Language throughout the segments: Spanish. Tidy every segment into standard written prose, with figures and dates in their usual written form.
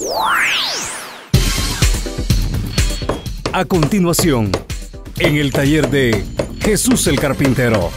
A continuación, en el taller de Jesús el Carpintero.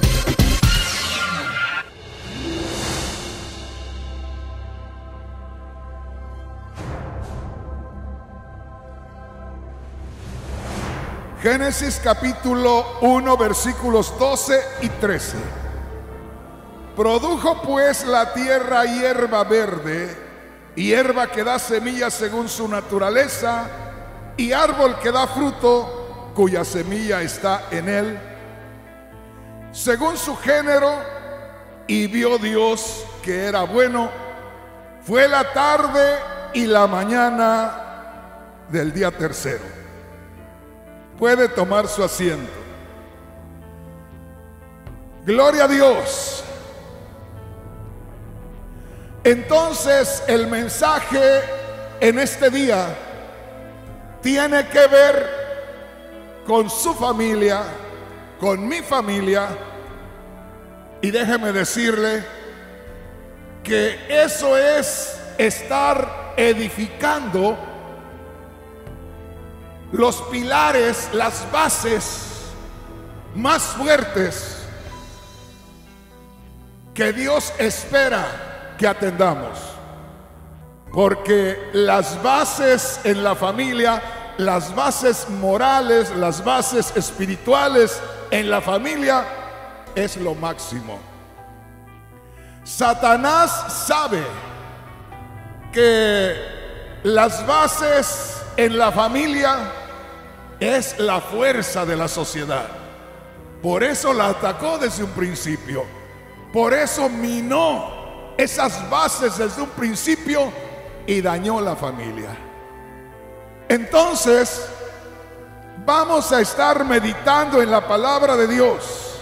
Génesis capítulo 1 versículos 12 y 13. Produjo pues la tierra hierba verde, hierba que da semilla según su naturaleza, y árbol que da fruto, cuya semilla está en él, según su género. Y vio Dios que era bueno. Fue la tarde y la mañana del día tercero. Puede tomar su asiento. Gloria a Dios. Entonces el mensaje en este día tiene que ver con su familia, con mi familia. Y déjeme decirle que eso es estar edificando los pilares, las bases más fuertes que Dios espera que atendamos. Porque las bases en la familia, las bases morales, las bases espirituales en la familia es lo máximo. Satanás sabe que las bases en la familia es la fuerza de la sociedad. Por eso la atacó desde un principio. Por eso minó esas bases desde un principio y dañó la familia. Entonces, vamos a estar meditando en la palabra de Dios.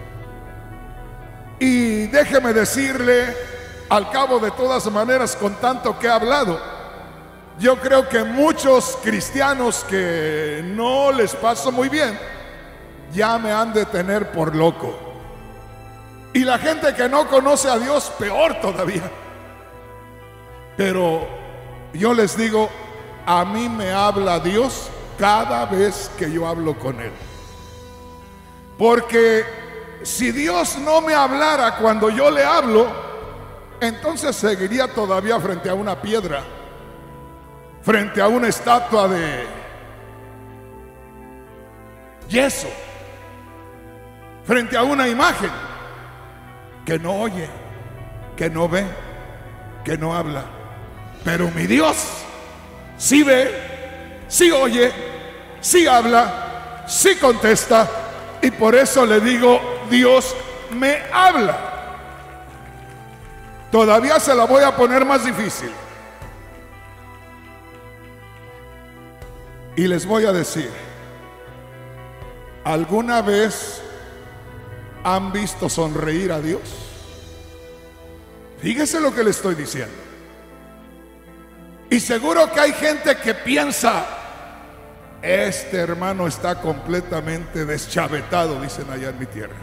Y déjeme decirle, al cabo de todas maneras, con tanto que he hablado, yo creo que muchos cristianos que no les paso muy bien ya me han de tener por loco. Y la gente que no conoce a Dios, peor todavía. Pero yo les digo, a mí me habla Dios cada vez que yo hablo con Él. Porque si Dios no me hablara cuando yo le hablo, entonces seguiría todavía frente a una piedra, frente a una estatua de yeso, frente a una imagen que no oye, que no ve, que no habla. Pero mi Dios sí ve, sí oye, sí habla, sí contesta. Y por eso le digo, Dios me habla. Todavía se la voy a poner más difícil. Y les voy a decir, ¿alguna vez han visto sonreír a Dios? Fíjese lo que le estoy diciendo. Y seguro que hay gente que piensa, este hermano está completamente deschavetado, dicen allá en mi tierra.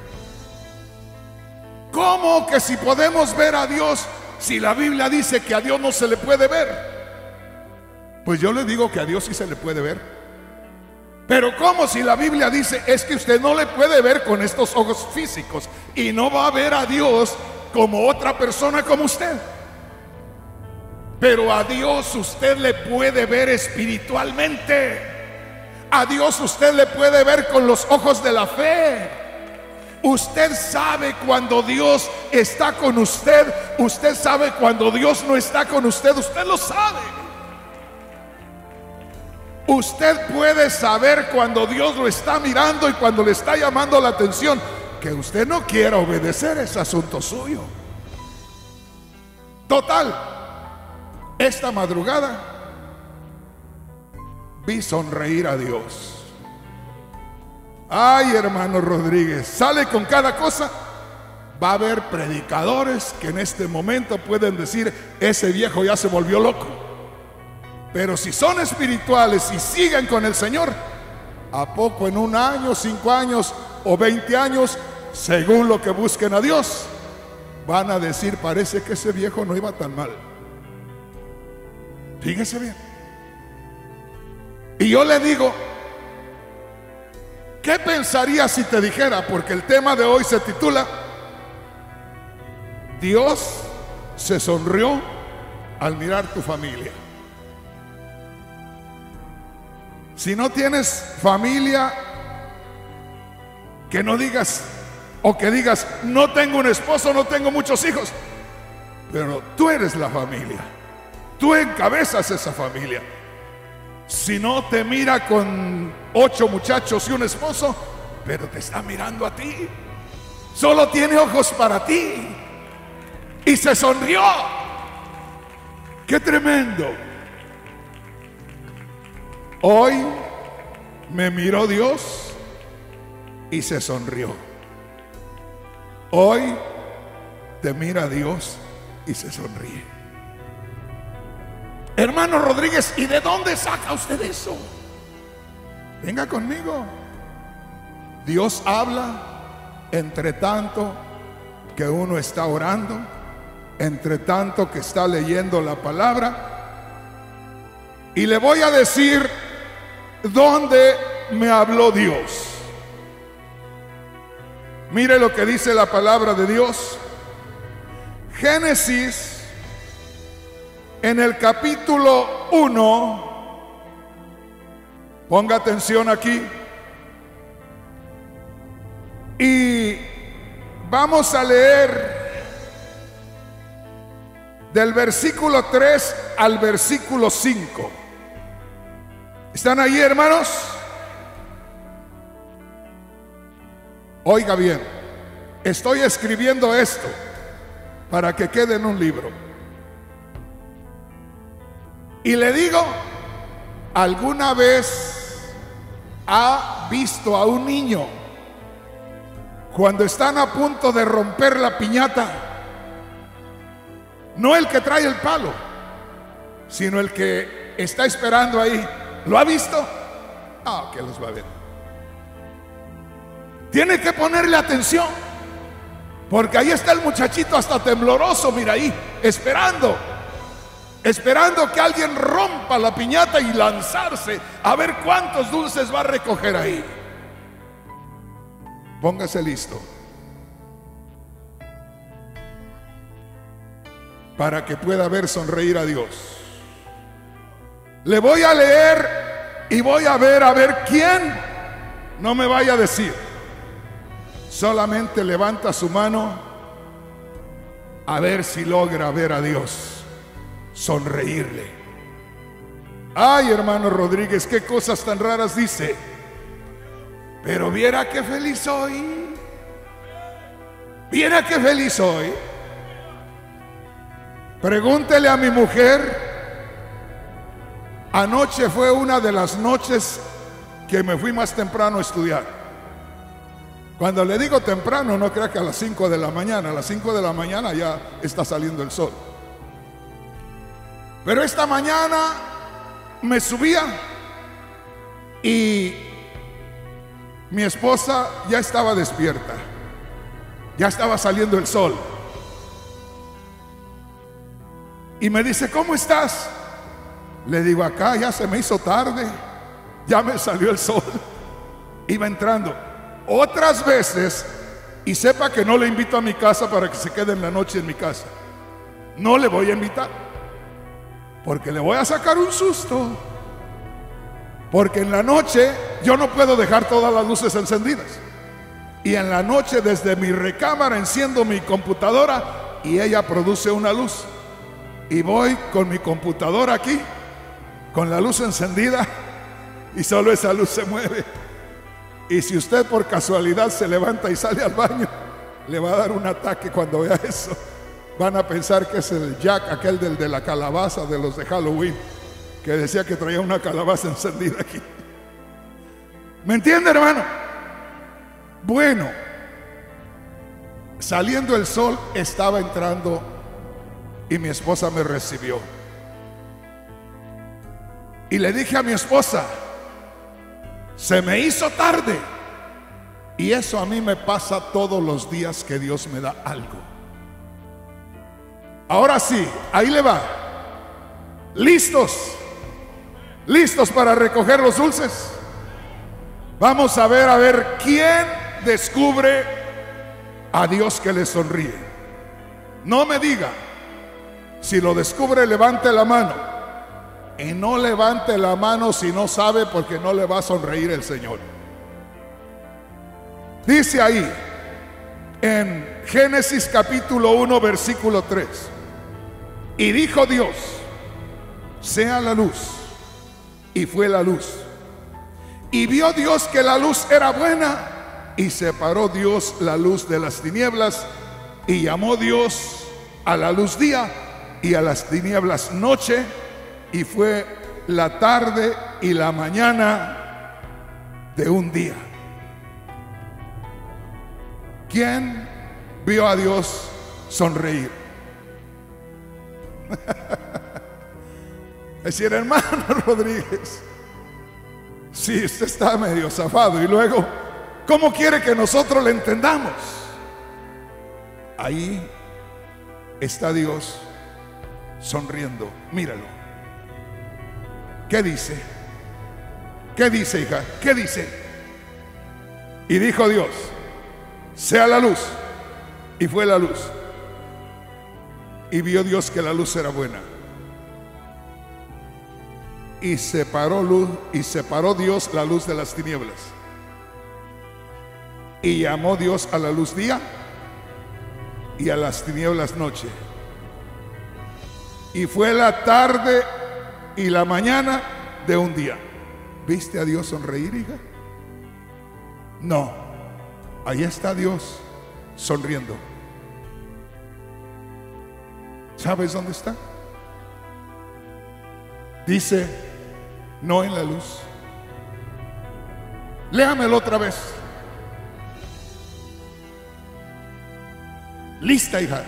¿Cómo que si podemos ver a Dios, si la Biblia dice que a Dios no se le puede ver? Pues yo le digo que a Dios sí se le puede ver. Pero ¿cómo si la Biblia dice es que usted no le puede ver con estos ojos físicos y no va a ver a Dios como otra persona como usted? Pero a Dios usted le puede ver espiritualmente. A Dios usted le puede ver con los ojos de la fe. Usted sabe cuando Dios está con usted. Usted sabe cuando Dios no está con usted. Usted lo sabe. Usted puede saber cuando Dios lo está mirando y cuando le está llamando la atención. Que usted no quiera obedecer es asunto suyo. Total, esta madrugada vi sonreír a Dios. Ay, hermano Rodríguez, sale con cada cosa. Va a haber predicadores que en este momento pueden decir, ese viejo ya se volvió loco. Pero si son espirituales y siguen con el Señor, ¿a poco en un año, 5 años o 20 años, según lo que busquen a Dios, van a decir, parece que ese viejo no iba tan mal? Fíjese bien. Y yo le digo, ¿qué pensaría si te dijera? Porque el tema de hoy se titula Dios se sonrió al mirar tu familia. Si no tienes familia, que no digas, o que digas, no tengo un esposo, no tengo muchos hijos, pero tú eres la familia, tú encabezas esa familia. Si no te mira con 8 muchachos y un esposo, pero te está mirando a ti, solo tiene ojos para ti y se sonrió. ¡Qué tremendo! Hoy me miró Dios y se sonrió. Hoy te mira Dios y se sonríe. Hermano Rodríguez, ¿y de dónde saca usted eso? Venga conmigo. Dios habla entre tanto que uno está orando, entre tanto que está leyendo la palabra. Y le voy a decir dónde me habló Dios. Mire lo que dice la palabra de Dios. Génesis, en el capítulo 1, ponga atención aquí, y vamos a leer del versículo 3 al versículo 5. ¿Están ahí, hermanos? Oiga bien, estoy escribiendo esto para que quede en un libro. Y le digo, ¿alguna vez ha visto a un niño cuando están a punto de romper la piñata? No el que trae el palo, sino el que está esperando ahí. ¿Lo ha visto? Ah, que los va a ver. Tiene que ponerle atención, porque ahí está el muchachito hasta tembloroso, mira ahí, esperando que alguien rompa la piñata y lanzarse a ver cuántos dulces va a recoger ahí. Póngase listo para que pueda ver sonreír a Dios. Le voy a leer y voy a ver quién. No me vaya a decir. Solamente levanta su mano a ver si logra ver a Dios sonreírle. Ay, hermano Rodríguez, qué cosas tan raras dice. Pero viera qué feliz soy. Viera qué feliz soy. Pregúntele a mi mujer. Anoche fue una de las noches que me fui más temprano a estudiar. Cuando le digo temprano, no crea que a las 5 de la mañana. A las 5 de la mañana ya está saliendo el sol. Pero esta mañana me subía y mi esposa ya estaba despierta. Ya estaba saliendo el sol. Y me dice, ¿cómo estás? Le digo, acá ya se me hizo tarde. Ya me salió el sol. Iba entrando. Otras veces, y sepa que no le invito a mi casa para que se quede en la noche en mi casa. No le voy a invitar, porque le voy a sacar un susto. Porque en la noche yo no puedo dejar todas las luces encendidas. Y en la noche desde mi recámara enciendo mi computadora y ella produce una luz. Y voy con mi computadora aquí, con la luz encendida, y solo esa luz se mueve. Y si usted por casualidad se levanta y sale al baño, le va a dar un ataque cuando vea eso. Van a pensar que es el Jack, aquel del de la calabaza de los de Halloween, que decía que traía una calabaza encendida aquí. ¿Me entiende, hermano? Bueno, saliendo el sol, estaba entrando y mi esposa me recibió. Y le dije a mi esposa, se me hizo tarde. Y eso a mí me pasa todos los días que Dios me da algo. Ahora sí, ahí le va. ¿Listos? ¿Listos para recoger los dulces? Vamos a ver quién descubre a Dios que le sonríe. No me diga. Si lo descubre, levante la mano. Y no levante la mano si no sabe, porque no le va a sonreír el Señor. Dice ahí en Génesis capítulo 1 versículo 3: y dijo Dios, sea la luz, y fue la luz. Y vio Dios que la luz era buena, y separó Dios la luz de las tinieblas, y llamó Dios a la luz día, y a las tinieblas noche, y fue la tarde y la mañana de un día. ¿Quién vio a Dios sonreír? Es decir, hermano Rodríguez, si usted está medio zafado, y luego, ¿cómo quiere que nosotros le entendamos? Ahí está Dios sonriendo. Míralo. ¿Qué dice? ¿Qué dice, hija? ¿Qué dice? Y dijo Dios, sea la luz, y fue la luz. Y vio Dios que la luz era buena. Y separó Dios la luz de las tinieblas. Y llamó Dios a la luz día, y a las tinieblas noche. Y fue la tarde y la mañana de un día. ¿Viste a Dios sonreír, hija? No, ahí está Dios sonriendo. ¿Sabes dónde está? Dice, no en la luz. Léamelo otra vez. Lista, hija.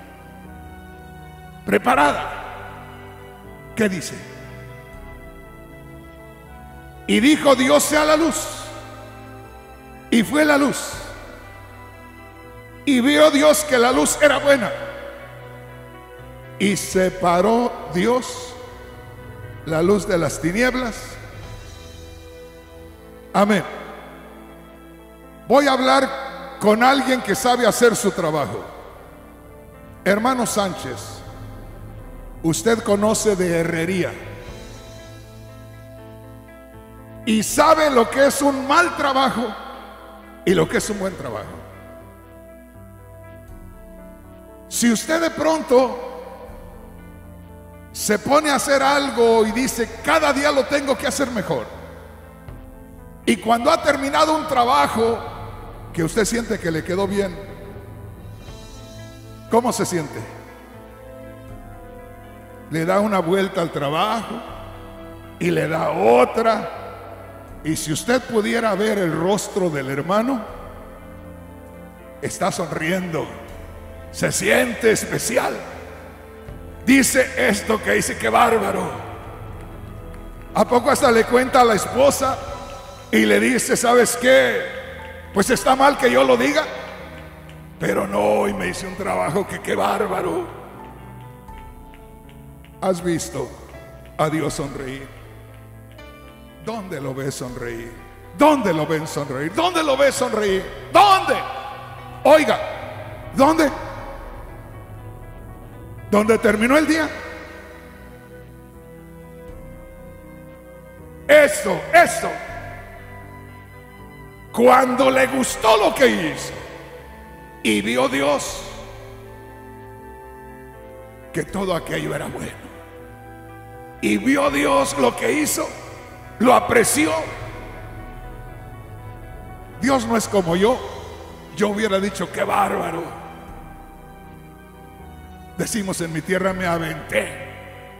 Preparada. ¿Qué dice? Y dijo Dios, sea la luz. Y fue la luz. Y vio Dios que la luz era buena. Y separó Dios la luz de las tinieblas. Amén. Voy a hablar con alguien que sabe hacer su trabajo. Hermano Sánchez, usted conoce de herrería y sabe lo que es un mal trabajo y lo que es un buen trabajo. Si usted de pronto se pone a hacer algo y dice, cada día lo tengo que hacer mejor, y cuando ha terminado un trabajo que usted siente que le quedó bien, ¿cómo se siente? Le da una vuelta al trabajo y le da otra. Y si usted pudiera ver el rostro del hermano, está sonriendo, se siente especial. Dice esto que dice, qué bárbaro. ¿A poco hasta le cuenta a la esposa y le dice, ¿sabes qué? Pues está mal que yo lo diga, pero no, hoy me hice un trabajo que qué bárbaro. ¿Has visto a Dios sonreír? ¿Dónde lo ves sonreír? ¿Dónde lo ven sonreír? ¿Dónde lo ves sonreír? ¿Dónde? Oiga, ¿dónde? ¿Dónde terminó el día? Esto. Cuando le gustó lo que hizo y vio Dios que todo aquello era bueno, y vio Dios lo que hizo, lo apreció. Dios no es como yo hubiera dicho, qué bárbaro. Decimos en mi tierra, me aventé.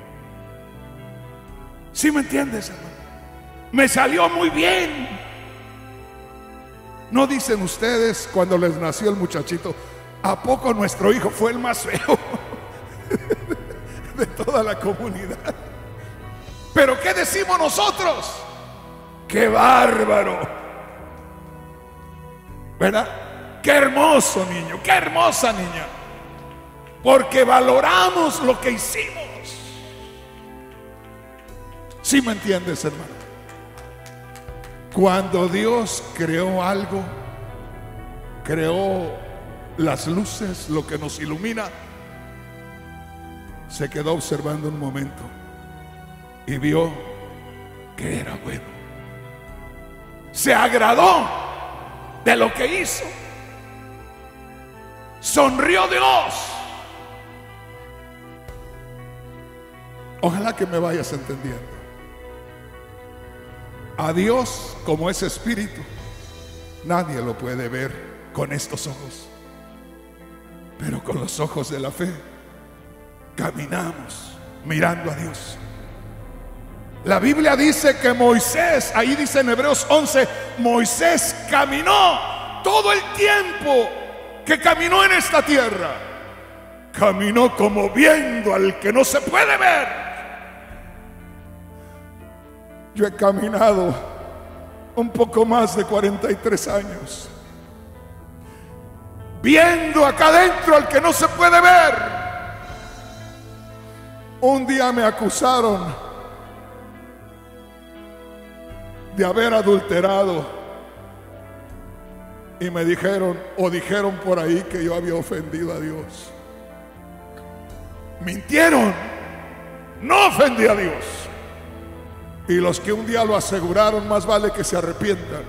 ¿Sí me entiendes, hermano? Me salió muy bien. ¿No dicen ustedes cuando les nació el muchachito, ¿a poco nuestro hijo fue el más feo de toda la comunidad? Pero ¿qué decimos nosotros? ¡Qué bárbaro! ¿Verdad? ¡Qué hermoso niño! ¡Qué hermosa niña! Porque valoramos lo que hicimos. ¿Sí me entiendes, hermano? Cuando Dios creó algo, creó las luces, lo que nos ilumina, se quedó observando un momento y vio que era bueno. Se agradó de lo que hizo. Sonrió Dios. Ojalá que me vayas entendiendo. A Dios, como es espíritu, nadie lo puede ver con estos ojos, pero con los ojos de la fe caminamos mirando a Dios. La Biblia dice que Moisés, ahí dice en Hebreos 11, Moisés caminó todo el tiempo que caminó en esta tierra. Caminó como viendo al que no se puede ver. Yo he caminado un poco más de 43 años viendo acá adentro al que no se puede ver. Un día me acusaron de haber adulterado y me dijeron, o dijeron por ahí, que yo había ofendido a Dios. Mintieron. No ofendí a Dios. Y los que un día lo aseguraron, más vale que se arrepientan.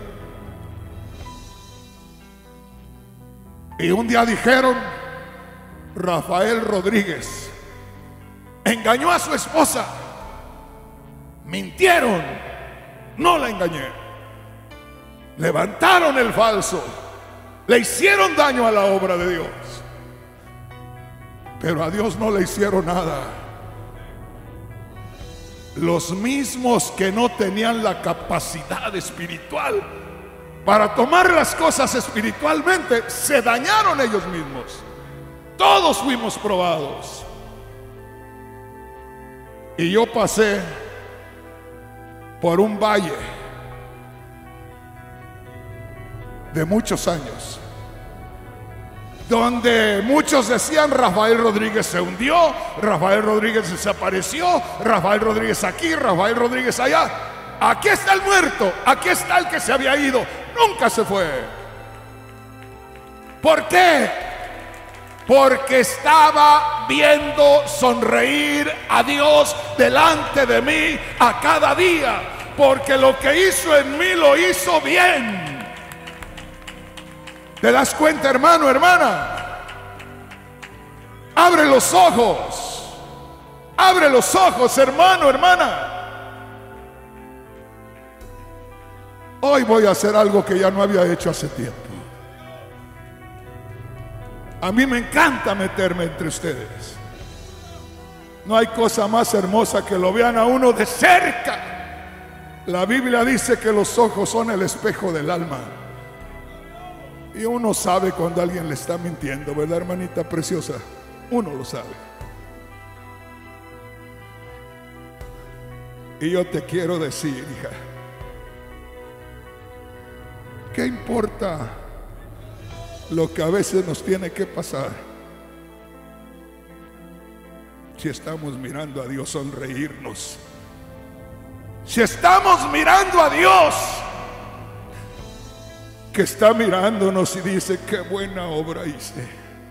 Y un día dijeron, Rafael Rodríguez engañó a su esposa. Mintieron. No la engañé. Levantaron el falso. Le hicieron daño a la obra de Dios. Pero a Dios no le hicieron nada. Los mismos que no tenían la capacidad espiritual para tomar las cosas espiritualmente, se dañaron ellos mismos. Todos fuimos probados. Y yo pasé por un valle de muchos años, donde muchos decían, Rafael Rodríguez se hundió, Rafael Rodríguez desapareció, Rafael Rodríguez aquí, Rafael Rodríguez allá. Aquí está el muerto, aquí está el que se había ido, nunca se fue. ¿Por qué? Porque estaba viendo sonreír a Dios delante de mí a cada día, porque lo que hizo en mí lo hizo bien. ¿Te das cuenta, hermano, hermana? Abre los ojos. Abre los ojos, hermano, hermana. Hoy voy a hacer algo que ya no había hecho hace tiempo. A mí me encanta meterme entre ustedes. No hay cosa más hermosa que lo vean a uno de cerca. La Biblia dice que los ojos son el espejo del alma. Y uno sabe cuando alguien le está mintiendo, ¿verdad, hermanita preciosa? Uno lo sabe. Y yo te quiero decir, hija, ¿qué importa lo que a veces nos tiene que pasar si estamos mirando a Dios sonreírnos? Si estamos mirando a Dios, que está mirándonos y dice, qué buena obra hice.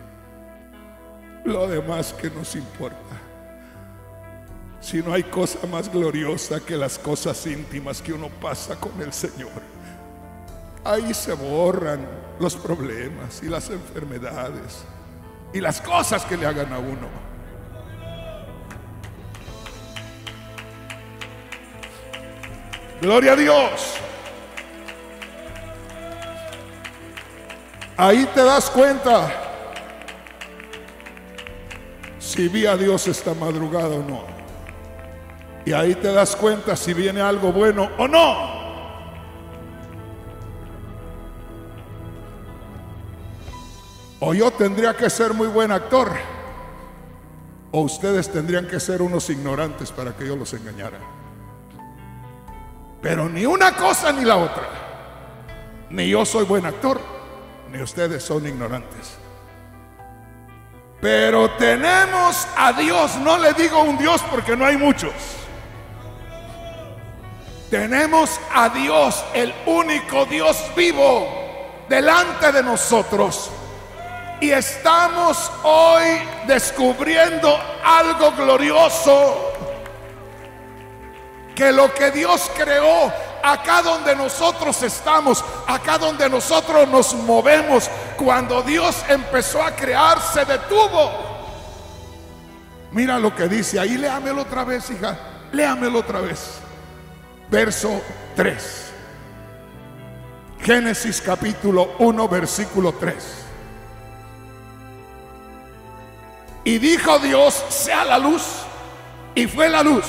Lo demás, que nos importa. Si no hay cosa más gloriosa que las cosas íntimas que uno pasa con el Señor. Ahí se borran los problemas y las enfermedades y las cosas que le hagan a uno. Gloria a Dios. Ahí te das cuenta si vi a Dios esta madrugada o no. Y ahí te das cuenta si viene algo bueno o no. O yo tendría que ser muy buen actor, o ustedes tendrían que ser unos ignorantes para que yo los engañara. Pero ni una cosa ni la otra. Ni yo soy buen actor, ni ustedes son ignorantes. Pero tenemos a Dios. No le digo un Dios porque no hay muchos. Tenemos a Dios, el único Dios vivo, delante de nosotros. Y estamos hoy descubriendo algo glorioso. Que lo que Dios creó, acá donde nosotros estamos, acá donde nosotros nos movemos, cuando Dios empezó a crear, se detuvo. Mira lo que dice ahí, léamelo otra vez, hija, léamelo otra vez. Verso 3. Génesis capítulo 1, versículo 3. Y dijo Dios, sea la luz, y fue la luz.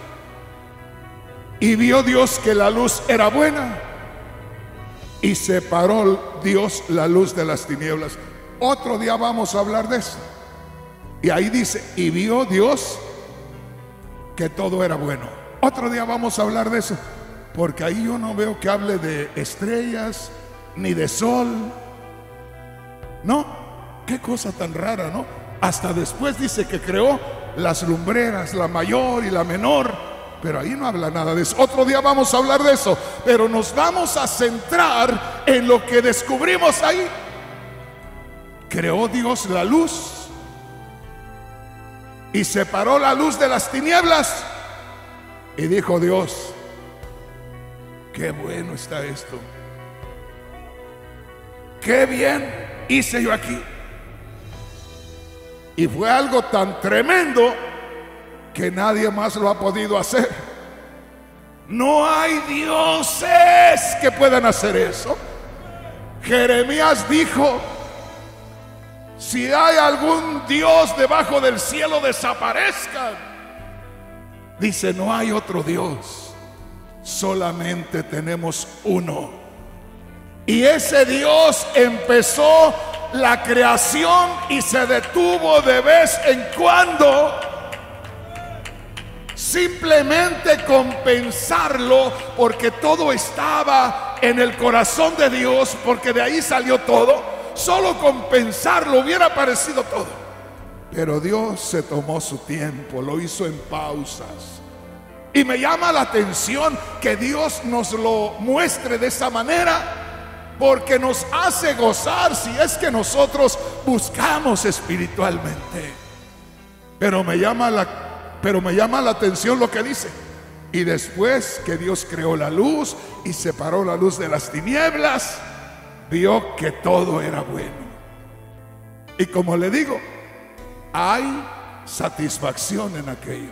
Y vio Dios que la luz era buena, y separó Dios la luz de las tinieblas. Otro día vamos a hablar de eso. Y ahí dice, y vio Dios que todo era bueno. Otro día vamos a hablar de eso, porque ahí yo no veo que hable de estrellas ni de sol. No, qué cosa tan rara, ¿no? Hasta después dice que creó las lumbreras, la mayor y la menor, pero ahí no habla nada de eso. Otro día vamos a hablar de eso, pero nos vamos a centrar en lo que descubrimos ahí. Creó Dios la luz y separó la luz de las tinieblas. Y dijo Dios, qué bueno está esto. Qué bien hice yo aquí. Y fue algo tan tremendo que nadie más lo ha podido hacer. No hay dioses que puedan hacer eso. Jeremías dijo, si hay algún Dios debajo del cielo, desaparezcan. Dice, no hay otro Dios, solamente tenemos uno. Y ese Dios empezó la creación y se detuvo de vez en cuando, simplemente con pensarlo, porque todo estaba en el corazón de Dios, porque de ahí salió todo. Solo con pensarlo hubiera aparecido todo. Pero Dios se tomó su tiempo, lo hizo en pausas. Y me llama la atención que Dios nos lo muestre de esa manera, porque nos hace gozar si es que nosotros buscamos espiritualmente. Pero me llama la atención lo que dice. Y después que Dios creó la luz y separó la luz de las tinieblas, vio que todo era bueno. Y como le digo, hay satisfacción en aquello.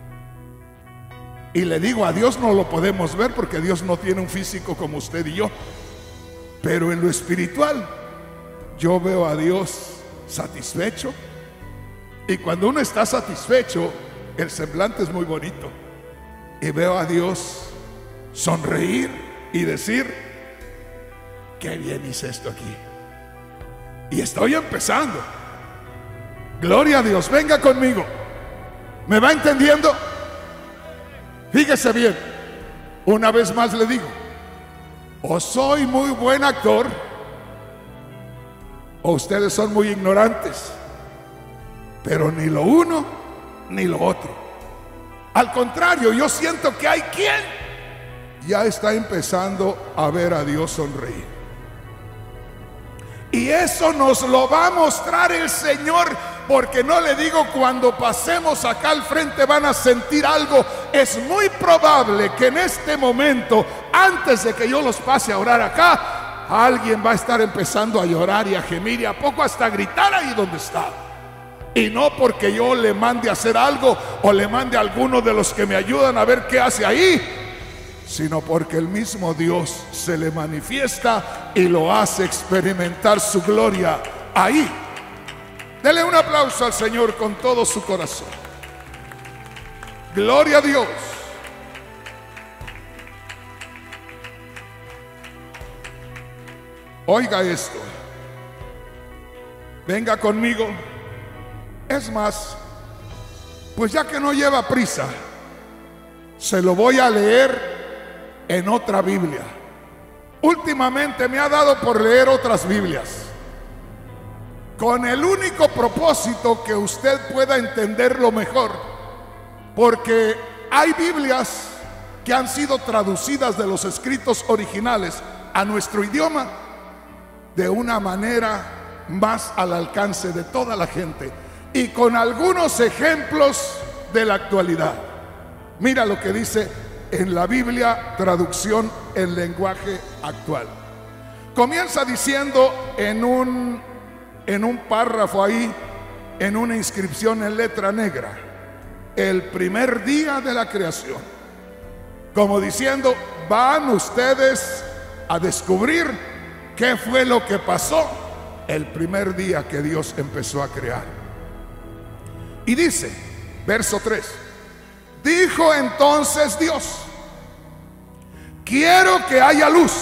Y le digo, a Dios no lo podemos ver porque Dios no tiene un físico como usted y yo. Pero en lo espiritual, yo veo a Dios satisfecho. Y cuando uno está satisfecho, el semblante es muy bonito. Y veo a Dios sonreír y decir, qué bien hice esto aquí. Y estoy empezando. Gloria a Dios, venga conmigo. ¿Me va entendiendo? Fíjese bien. Una vez más le digo, o soy muy buen actor, o ustedes son muy ignorantes. Pero ni lo uno ni lo otro. Al contrario, yo siento que hay quien ya está empezando a ver a Dios sonreír. Y eso nos lo va a mostrar el Señor, porque no le digo, cuando pasemos acá al frente van a sentir algo. Es muy probable que en este momento, antes de que yo los pase a orar acá, alguien va a estar empezando a llorar y a gemir y a poco hasta gritar ahí donde está. Y no porque yo le mande a hacer algo o le mande a alguno de los que me ayudan a ver qué hace ahí, sino porque el mismo Dios se le manifiesta y lo hace experimentar su gloria ahí. Dele un aplauso al Señor con todo su corazón. Gloria a Dios. Oiga esto. Venga conmigo. Es más, pues ya que no lleva prisa, se lo voy a leer en otra Biblia. Últimamente me ha dado por leer otras Biblias, con el único propósito que usted pueda entenderlo mejor. Porque hay Biblias que han sido traducidas de los escritos originales a nuestro idioma de una manera más al alcance de toda la gente y con algunos ejemplos de la actualidad. Mira lo que dice en la Biblia, traducción en lenguaje actual. Comienza diciendo en un párrafo ahí, en una inscripción en letra negra, el primer día de la creación, como diciendo, van ustedes a descubrir qué fue lo que pasó el primer día que Dios empezó a crear. Y dice, verso 3, dijo entonces Dios, quiero que haya luz.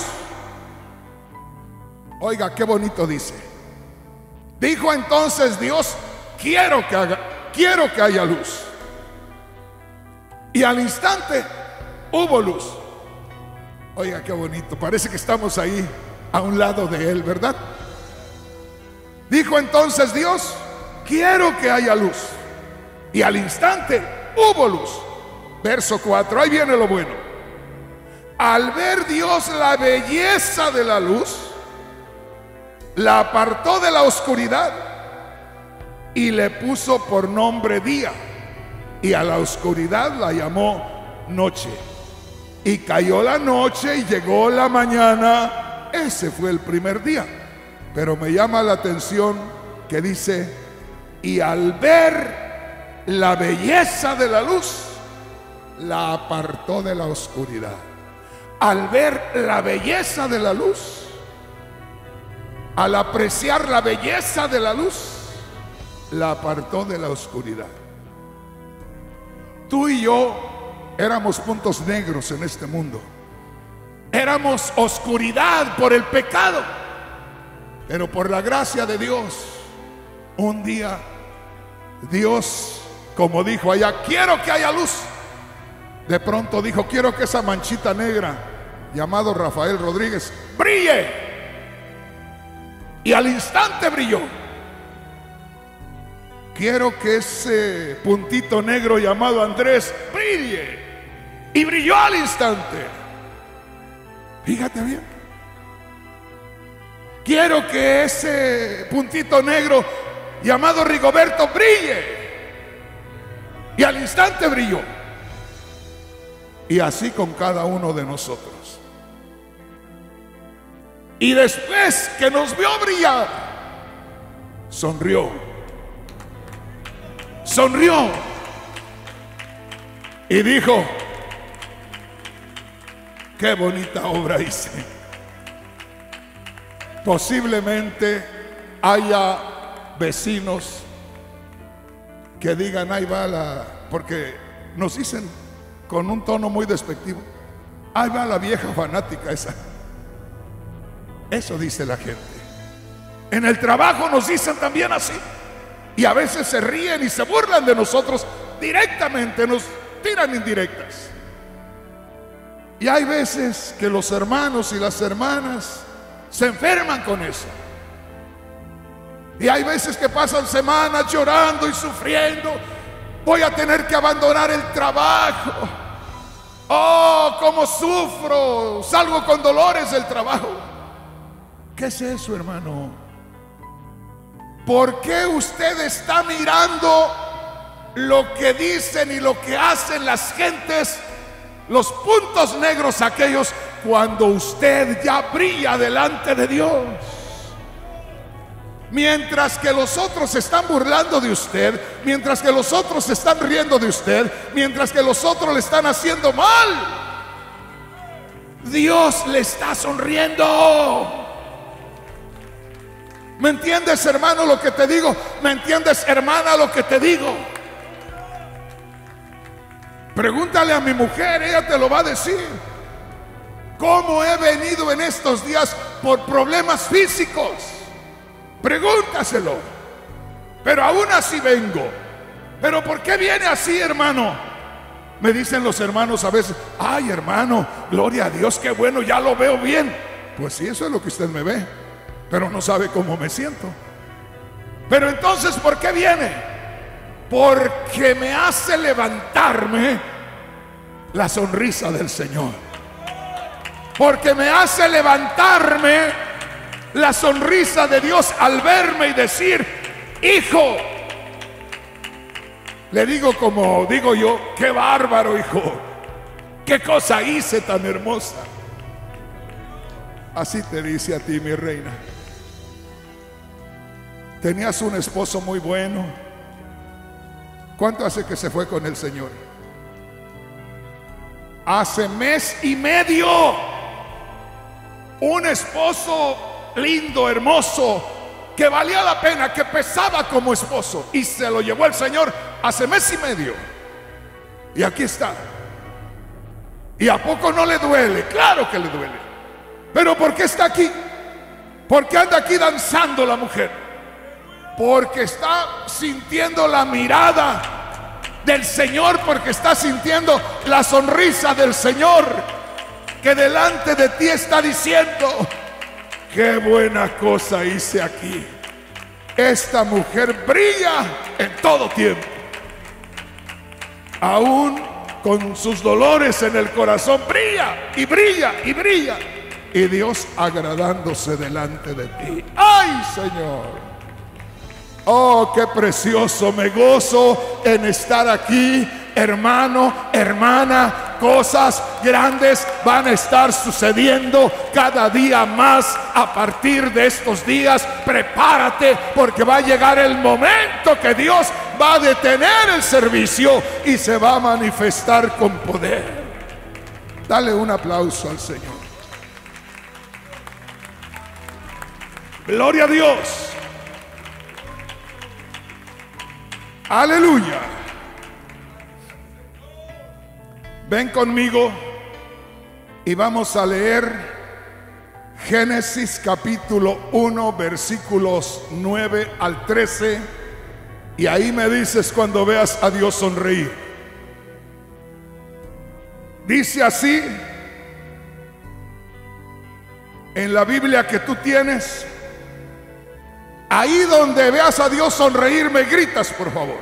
Oiga, qué bonito dice. Dijo entonces Dios, quiero que haya luz. Y al instante hubo luz. Oiga, qué bonito. Parece que estamos ahí a un lado de él, ¿verdad? Dijo entonces Dios, quiero que haya luz. Y al instante hubo luz. Verso 4, ahí viene lo bueno. Al ver Dios la belleza de la luz, la apartó de la oscuridad y le puso por nombre día, y a la oscuridad la llamó noche. Y cayó la noche y llegó la mañana. Ese fue el primer día. Pero me llama la atención que dice, y al ver la belleza de la luz, la apartó de la oscuridad. Al ver la belleza de la luz, al apreciar la belleza de la luz, la apartó de la oscuridad. Tú y yo éramos puntos negros en este mundo. Éramos oscuridad por el pecado. Pero por la gracia de Dios, un día Dios, como dijo allá, quiero que haya luz. De pronto dijo, quiero que esa manchita negra, llamado Rafael Rodríguez, brille. Y al instante brilló. Quiero que ese puntito negro llamado Andrés brille. Y brilló al instante. Fíjate bien. Quiero que ese puntito negro llamado Rigoberto brille. Y al instante brilló. Y así con cada uno de nosotros. Y después que nos vio brillar, sonrió. Sonrió. Y dijo, qué bonita obra hice. Posiblemente haya vecinos que digan, ahí va la... Porque nos dicen con un tono muy despectivo, ahí va la vieja fanática esa. Eso dice la gente. En el trabajo nos dicen también así. Y a veces se ríen y se burlan de nosotros directamente, nos tiran indirectas. Y hay veces que los hermanos y las hermanas se enferman con eso. Y hay veces que pasan semanas llorando y sufriendo. Voy a tener que abandonar el trabajo. Oh, cómo sufro. Salgo con dolores del trabajo. ¿Qué es eso, hermano? ¿Por qué usted está mirando lo que dicen y lo que hacen las gentes, los puntos negros aquellos, cuando usted ya brilla delante de Dios? Mientras que los otros se están burlando de usted, mientras que los otros se están riendo de usted, mientras que los otros le están haciendo mal, Dios le está sonriendo. ¿Me entiendes, hermano, lo que te digo? ¿Me entiendes, hermana, lo que te digo? Pregúntale a mi mujer, ella te lo va a decir. ¿Cómo he venido en estos días por problemas físicos? Pregúntaselo. Pero aún así vengo. ¿Pero por qué viene así, hermano? Me dicen los hermanos a veces, ay, hermano, gloria a Dios, qué bueno, ya lo veo bien. Pues sí, eso es lo que usted me ve, pero no sabe cómo me siento. Pero entonces, ¿por qué viene? Porque me hace levantarme la sonrisa del Señor, porque me hace levantarme la sonrisa de Dios al verme y decir: hijo. Le digo como digo yo: qué bárbaro, hijo, qué cosa hice tan hermosa. Así te dice a ti, mi reina. Tenías un esposo muy bueno. ¿Cuánto hace que se fue con el Señor? Hace mes y medio. Un esposo lindo, hermoso, que valía la pena, que pesaba como esposo, y se lo llevó el Señor hace mes y medio. Y aquí está. ¿Y a poco no le duele? Claro que le duele. ¿Pero por qué está aquí? ¿Por qué anda aquí danzando la mujer? Porque está sintiendo la mirada del Señor, porque está sintiendo la sonrisa del Señor, que delante de ti está diciendo: qué buena cosa hice aquí. Esta mujer brilla en todo tiempo, aún con sus dolores en el corazón, brilla y brilla y brilla, y Dios agradándose delante de ti. ¡Ay, Señor! Oh, qué precioso, me gozo en estar aquí, hermano, hermana. Cosas grandes van a estar sucediendo cada día más a partir de estos días. Prepárate, porque va a llegar el momento que Dios va a detener el servicio y se va a manifestar con poder. Dale un aplauso al Señor. Gloria a Dios. Aleluya. Ven conmigo y vamos a leer Génesis capítulo 1, versículos 9 al 13. Y ahí me dices cuando veas a Dios sonreír. Dice así en la Biblia que tú tienes. Ahí donde veas a Dios sonreír, me gritas, por favor.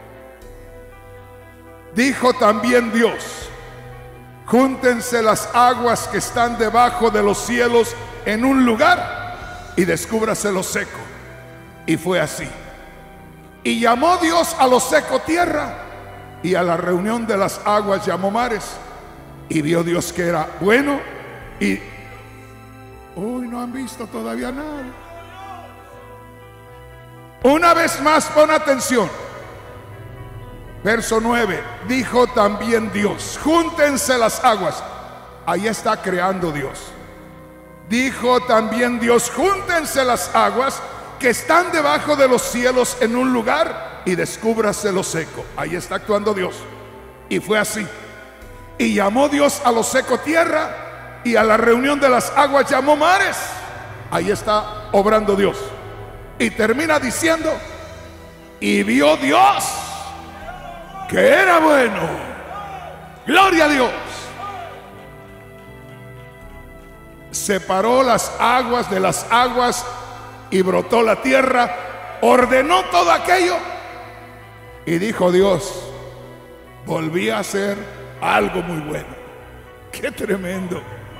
Dijo también Dios: júntense las aguas que están debajo de los cielos en un lugar y descúbrase lo seco. Y fue así. Y llamó Dios a lo seco tierra, y a la reunión de las aguas llamó mares. Y vio Dios que era bueno. Y no han visto todavía nada. Una vez más, pon atención. Verso 9. Dijo también Dios: júntense las aguas. Ahí está creando Dios. Dijo también Dios: júntense las aguas que están debajo de los cielos en un lugar y descúbrase lo seco. Ahí está actuando Dios. Y fue así. Y llamó Dios a lo seco tierra, y a la reunión de las aguas llamó mares. Ahí está obrando Dios. Y termina diciendo: y vio Dios que era bueno. Gloria a Dios. Separó las aguas de las aguas y brotó la tierra. Ordenó todo aquello. Y dijo Dios: volví a hacer algo muy bueno. Qué tremendo.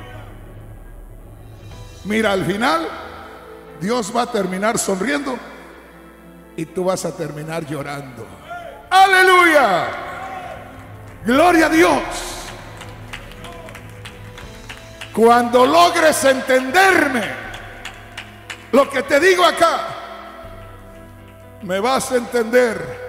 Mira, al final Dios va a terminar sonriendo y tú vas a terminar llorando. ¡Aleluya! ¡Gloria a Dios! Cuando logres entenderme lo que te digo acá, me vas a entender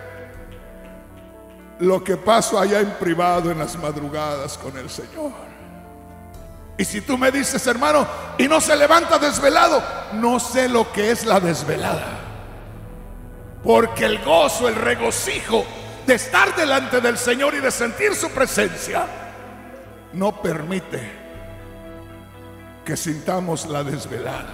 lo que paso allá en privado en las madrugadas con el Señor. Y si tú me dices: hermano, y no se levanta desvelado, no sé lo que es la desvelada. Porque el gozo, el regocijo de estar delante del Señor y de sentir su presencia no permite que sintamos la desvelada.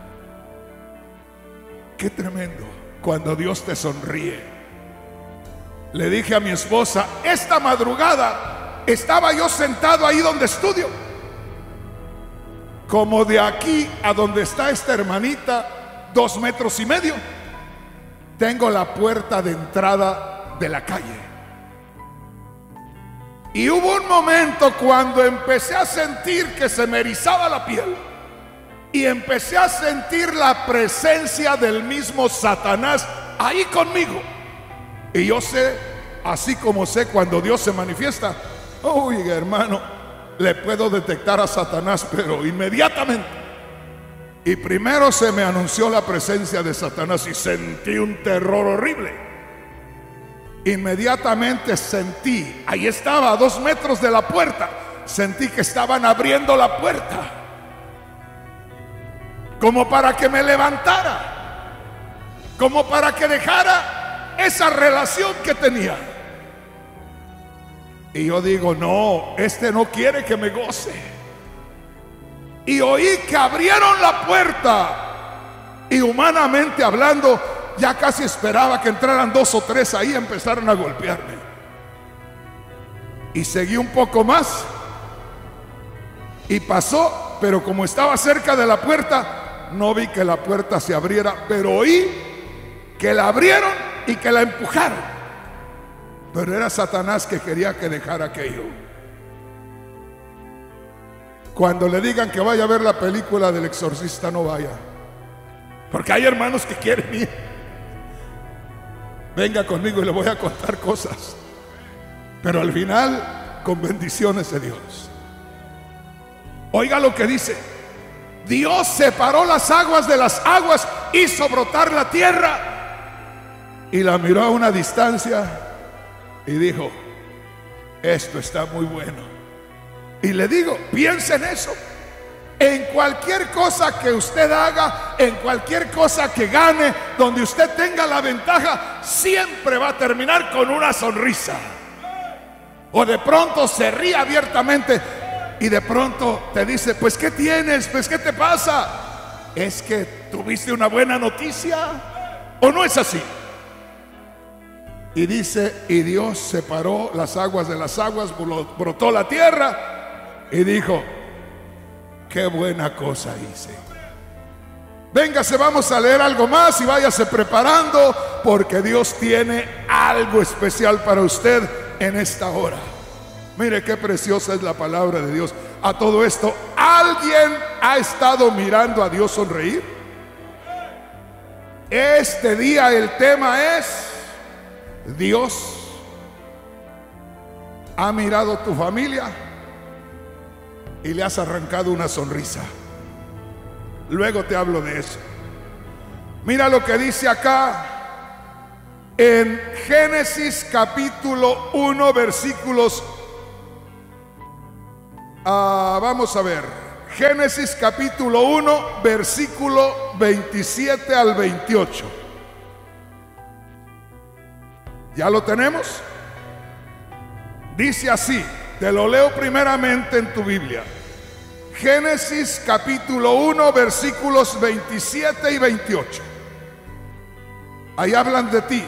Qué tremendo cuando Dios te sonríe. Le dije a mi esposa: esta madrugada estaba yo sentado ahí donde estudio, como de aquí a donde está esta hermanita, 2,5 metros. Tengo la puerta de entrada de la calle. Y hubo un momento cuando empecé a sentir que se me erizaba la piel. Y empecé a sentir la presencia del mismo Satanás ahí conmigo. Y yo sé, así como sé cuando Dios se manifiesta, uy, hermano, le puedo detectar a Satanás, pero inmediatamente. Y primero se me anunció la presencia de Satanás y sentí un terror horrible. Inmediatamente sentí, ahí estaba a 2 metros de la puerta, sentí que estaban abriendo la puerta, como para que me levantara, como para que dejara esa relación que tenía. Y yo digo, no, este no quiere que me goce. Y oí que abrieron la puerta, y humanamente hablando, ya casi esperaba que entraran 2 o 3 ahí y empezaron a golpearme. Y seguí un poco más y pasó, pero como estaba cerca de la puerta, no vi que la puerta se abriera, pero oí que la abrieron y que la empujaron. Pero era Satanás que quería que dejara aquello. Cuando le digan que vaya a ver la película del exorcista, no vaya, porque hay hermanos que quieren ir. Venga conmigo y le voy a contar cosas, pero al final con bendiciones de Dios. Oiga lo que dice: Dios separó las aguas de las aguas, hizo brotar la tierra, y la miró a una distancia y dijo, esto está muy bueno. Y le digo, piensa en eso. En cualquier cosa que usted haga, en cualquier cosa que gane, donde usted tenga la ventaja, siempre va a terminar con una sonrisa. O de pronto se ríe abiertamente y de pronto te dice, pues ¿qué tienes? Pues ¿qué te pasa? Es que tuviste una buena noticia. ¿O no es así? Y dice, y Dios separó las aguas de las aguas, brotó la tierra y dijo, qué buena cosa hice. Véngase, vamos a leer algo más y váyase preparando, porque Dios tiene algo especial para usted en esta hora. Mire qué preciosa es la palabra de Dios. A todo esto, ¿alguien ha estado mirando a Dios sonreír? Este día el tema es: Dios ha mirado tu familia y le has arrancado una sonrisa. Luego te hablo de eso. Mira lo que dice acá en Génesis capítulo 1 versículos vamos a ver, Génesis capítulo 1 versículo 27 al 28. ¿Ya lo tenemos? Dice así, te lo leo primeramente en tu Biblia. Génesis capítulo 1 versículos 27 y 28. Ahí hablan de ti.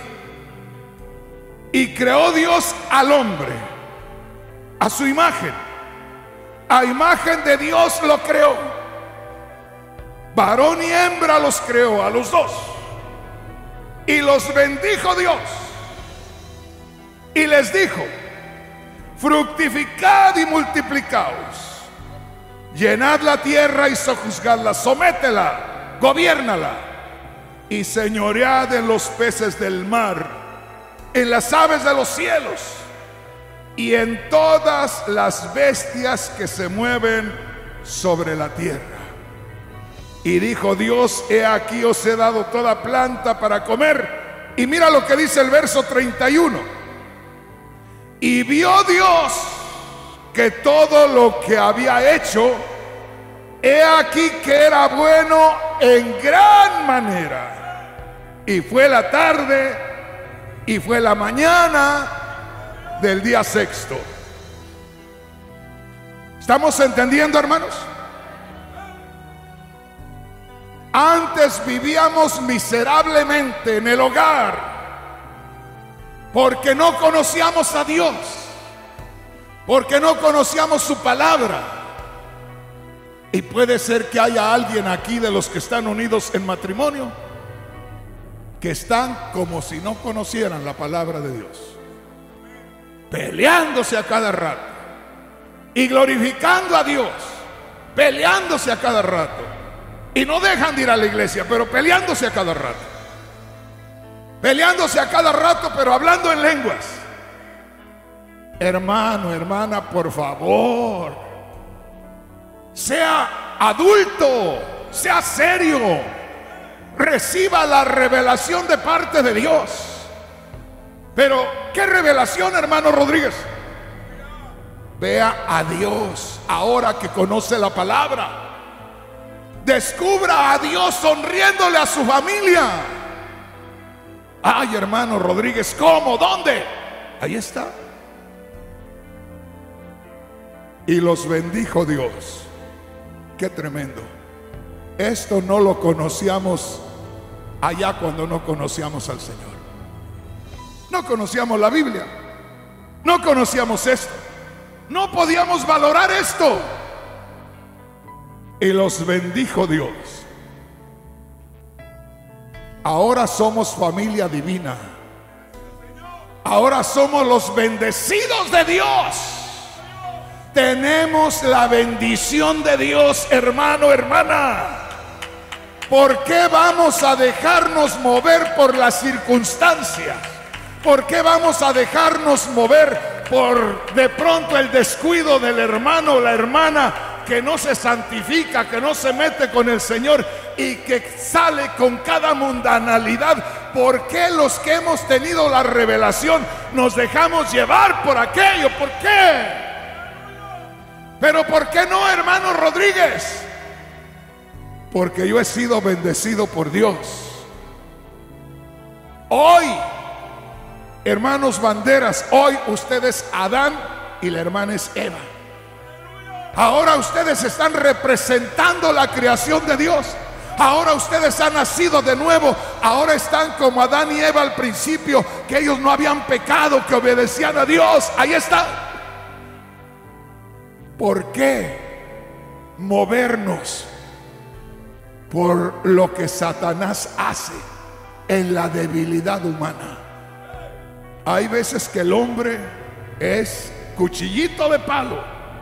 Y creó Dios al hombre a su imagen. A imagen de Dios lo creó. Varón y hembra los creó a los dos. Y los bendijo Dios. Y les dijo, fructificad y multiplicaos, llenad la tierra y sojuzgadla, sométela, gobiérnala, y señoread en los peces del mar, en las aves de los cielos, y en todas las bestias que se mueven sobre la tierra. Y dijo Dios, he aquí os he dado toda planta para comer. Y mira lo que dice el verso 31. Y vio Dios que todo lo que había hecho, he aquí que era bueno en gran manera. Y fue la tarde y fue la mañana del día sexto. ¿Estamos entendiendo, hermanos? Antes vivíamos miserablemente en el hogar, porque no conocíamos a Dios, porque no conocíamos su palabra. Y puede ser que haya alguien aquí de los que están unidos en matrimonio que están como si no conocieran la palabra de Dios. peleándose a cada rato y glorificando a Dios, peleándose a cada rato, y no dejan de ir a la iglesia, pero peleándose a cada rato, peleándose a cada rato, pero hablando en lenguas. Hermano, hermana, por favor, sea adulto, sea serio, reciba la revelación de parte de Dios. Pero ¿qué revelación, hermano Rodríguez? Vea a Dios ahora que conoce la palabra. Descubra a Dios sonriéndole a su familia. Ay, hermano Rodríguez, ¿cómo? ¿Dónde? Ahí está. Y los bendijo Dios. Qué tremendo. Esto no lo conocíamos allá cuando no conocíamos al Señor. No conocíamos la Biblia, no conocíamos esto, no podíamos valorar esto. Y los bendijo Dios. Ahora somos familia divina. Ahora somos los bendecidos de Dios. Tenemos la bendición de Dios, hermano, hermana. ¿Por qué vamos a dejarnos mover por las circunstancias? ¿Por qué vamos a dejarnos mover por de pronto el descuido del hermano o la hermana que no se santifica, que no se mete con el Señor y que sale con cada mundanalidad? ¿Por qué los que hemos tenido la revelación nos dejamos llevar por aquello? ¿Por qué? Pero ¿por qué no, hermano Rodríguez? Porque yo he sido bendecido por Dios. Hoy, hermanos banderas, hoy ustedes Adán y la hermana es Eva. Ahora ustedes están representando la creación de Dios. Ahora ustedes han nacido de nuevo. Ahora están como Adán y Eva al principio, que ellos no habían pecado, que obedecían a Dios. Ahí está. ¿Por qué movernos por lo que Satanás hace en la debilidad humana? Hay veces que el hombre es cuchillito de palo.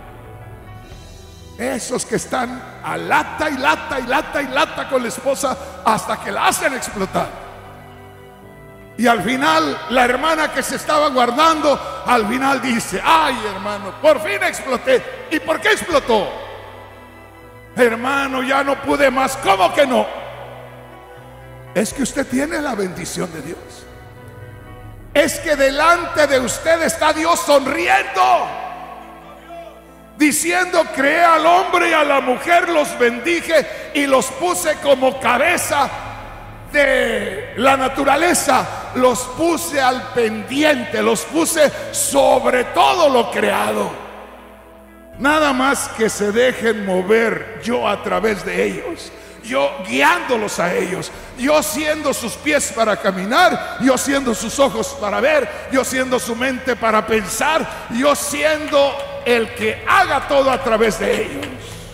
Esos que están a lata y lata y lata y lata con la esposa hasta que la hacen explotar. Y al final la hermana que se estaba guardando, al final dice: ay, hermano, por fin exploté. ¿Y por qué explotó? Hermano, ya no pude más. ¿Cómo que no? Es que usted tiene la bendición de Dios. Es que delante de usted está Dios sonriendo, diciendo: creé al hombre y a la mujer, los bendije y los puse como cabeza de la naturaleza, los puse al pendiente, los puse sobre todo lo creado. Nada más que se dejen mover yo a través de ellos, yo guiándolos a ellos, yo siendo sus pies para caminar, yo siendo sus ojos para ver, yo siendo su mente para pensar, yo siendo el que haga todo a través de ellos.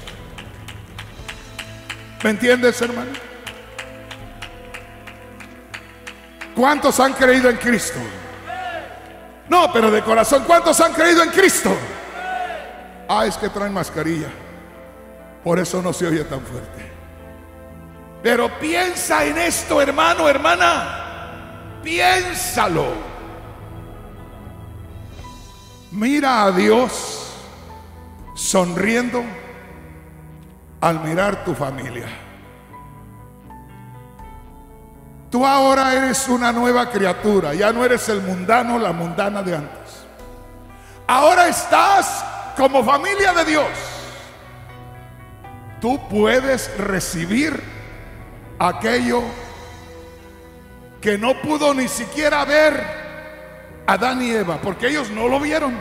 ¿Me entiendes, hermano? ¿Cuántos han creído en Cristo? No, pero de corazón, ¿cuántos han creído en Cristo? Ah, es que traen mascarilla, por eso no se oye tan fuerte. Pero piensa en esto, hermano, hermana. Piénsalo. Mira a Dios sonriendo al mirar tu familia. Tú ahora eres una nueva criatura. Ya no eres el mundano, la mundana de antes. Ahora estás como familia de Dios. Tú puedes recibir aquello que no pudo ni siquiera ver Adán y Eva, porque ellos no lo vieron.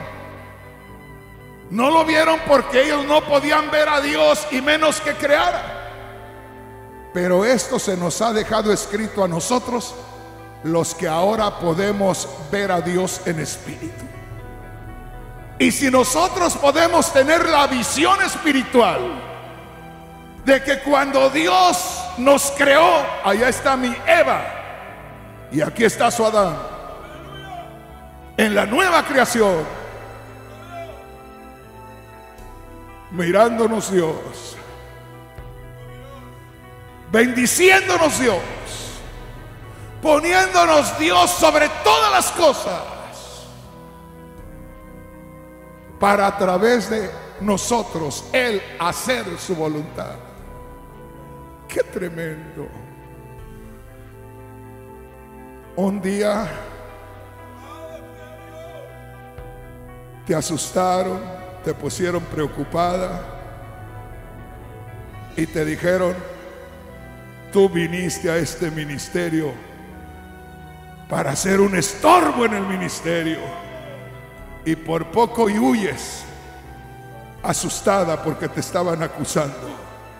No lo vieron porque ellos no podían ver a Dios y menos que creara. Pero esto se nos ha dejado escrito a nosotros, los que ahora podemos ver a Dios en espíritu. Y si nosotros podemos tener la visión espiritual de que cuando Dios nos creó, allá está mi Eva y aquí está su Adán. en la nueva creación, mirándonos Dios, bendiciéndonos Dios, poniéndonos Dios sobre todas las cosas, para a través de nosotros Él hacer su voluntad. ¡Qué tremendo! Un día te asustaron, te pusieron preocupada y te dijeron: tú viniste a este ministerio para ser un estorbo en el ministerio, y por poco y huyes, asustada porque te estaban acusando.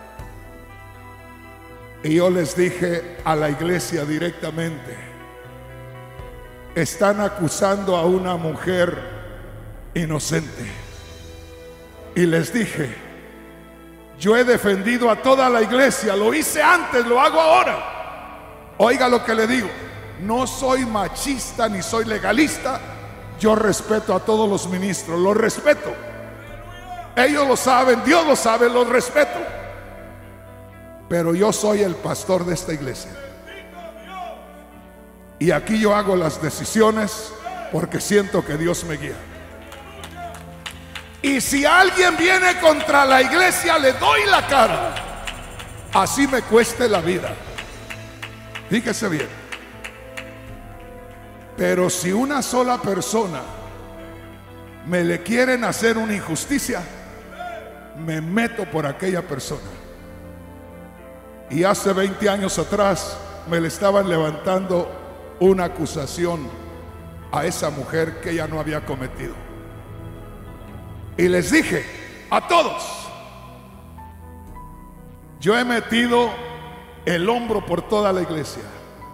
Y yo les dije a la iglesia directamente: están acusando a una mujer inocente. Y les dije: yo he defendido a toda la iglesia, lo hice antes, lo hago ahora. Oiga lo que le digo: no soy machista ni soy legalista. Yo respeto a todos los ministros, los respeto. Ellos lo saben, Dios lo sabe, los respeto. Pero yo soy el pastor de esta iglesia. Y aquí yo hago las decisiones porque siento que Dios me guía. Y si alguien viene contra la iglesia, le doy la cara, así me cueste la vida. Fíjese bien. Pero si una sola persona me le quieren hacer una injusticia, me meto por aquella persona. Y hace 20 años atrás me le estaban levantando una acusación a esa mujer que ella no había cometido. Y les dije a todos: yo he metido el hombro por toda la iglesia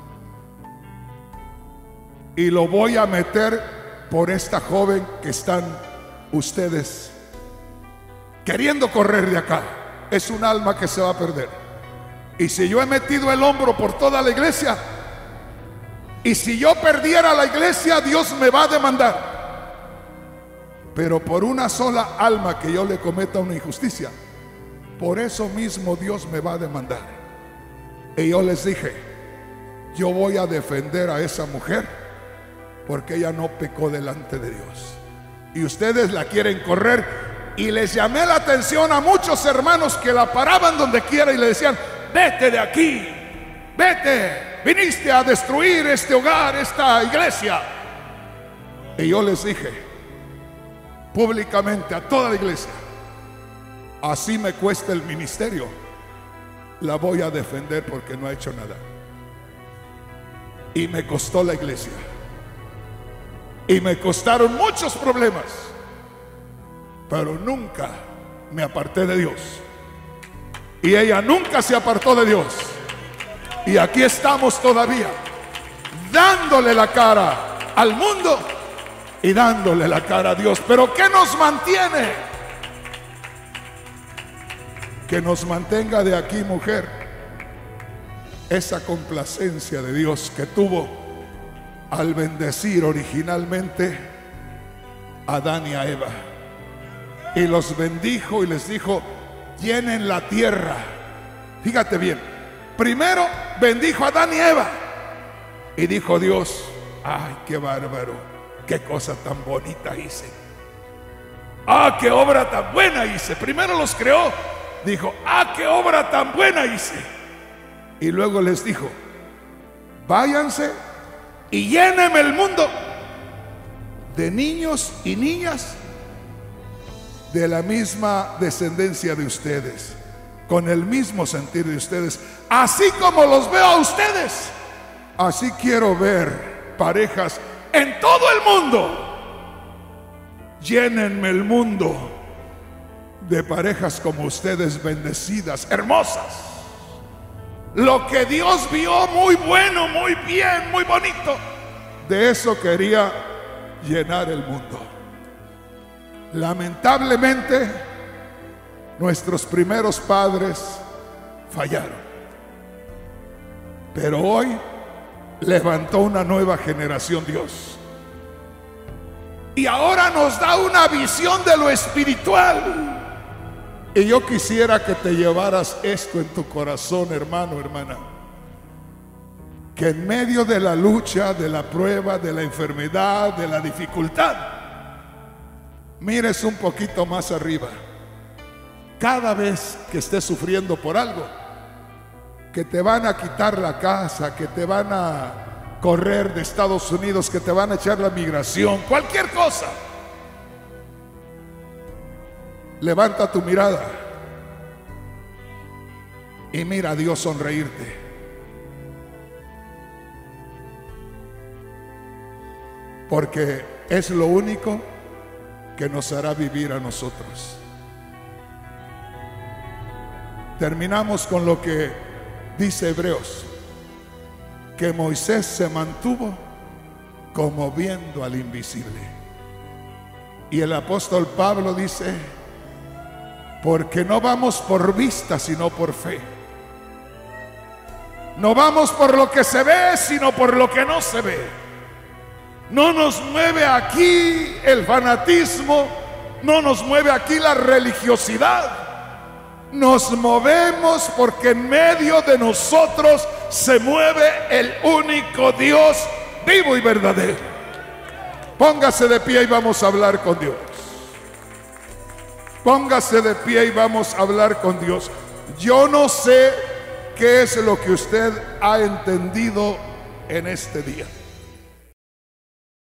y lo voy a meter por esta joven que están ustedes queriendo correr de acá. Es un alma que se va a perder. Y si yo he metido el hombro por toda la iglesia, y si yo perdiera la iglesia, Dios me va a demandar. Pero por una sola alma que yo le cometa una injusticia, por eso mismo Dios me va a demandar. Y yo les dije: yo voy a defender a esa mujer porque ella no pecó delante de Dios. Y ustedes la quieren correr. Y les llamé la atención a muchos hermanos que la paraban donde quiera y le decían: vete de aquí, vete, viniste a destruir este hogar, esta iglesia. Y yo les dije públicamente a toda la iglesia: así me cuesta el ministerio, la voy a defender porque no ha hecho nada. Y me costó la iglesia, y me costaron muchos problemas, pero nunca me aparté de Dios. Y ella nunca se apartó de Dios. Y aquí estamos todavía, dándole la cara al mundo y dándole la cara a Dios. Pero ¿qué nos mantiene? Que nos mantenga de aquí, mujer, esa complacencia de Dios que tuvo al bendecir originalmente a Adán y a Eva. Y los bendijo y les dijo: llenen la tierra. Fíjate bien, primero bendijo a Adán y Eva, y dijo Dios: ay, qué bárbaro, qué cosa tan bonita hice, ah, qué obra tan buena hice. Primero los creó, dijo: ah, qué obra tan buena hice. Y luego les dijo: váyanse y llénenme el mundo de niños y niñas de la misma descendencia de ustedes, con el mismo sentir de ustedes. Así como los veo a ustedes, así quiero ver parejas en todo el mundo. Llénenme el mundo de parejas como ustedes, bendecidas, hermosas. Lo que Dios vio muy bueno, muy bien, muy bonito, de eso quería llenar el mundo. Lamentablemente, nuestros primeros padres fallaron, pero hoy levantó una nueva generación Dios. Y ahora nos da una visión de lo espiritual. Y yo quisiera que te llevaras esto en tu corazón, hermano, hermana. Que en medio de la lucha, de la prueba, de la enfermedad, de la dificultad, mires un poquito más arriba. Cada vez que estés sufriendo por algo, que te van a quitar la casa, que te van a correr de Estados Unidos, que te van a echar la migración, cualquier cosa, levanta tu mirada y mira a Dios sonreírte. Porque es lo único que nos hará vivir a nosotros. Terminamos con lo que dice Hebreos, que Moisés se mantuvo como viendo al invisible. Y el apóstol Pablo dice, porque no vamos por vista, sino por fe. No vamos por lo que se ve, sino por lo que no se ve. No nos mueve aquí el fanatismo, no nos mueve aquí la religiosidad. Nos movemos porque en medio de nosotros se mueve el único Dios vivo y verdadero. Póngase de pie y vamos a hablar con Dios. Póngase de pie y vamos a hablar con Dios. Yo no sé qué es lo que usted ha entendido en este día.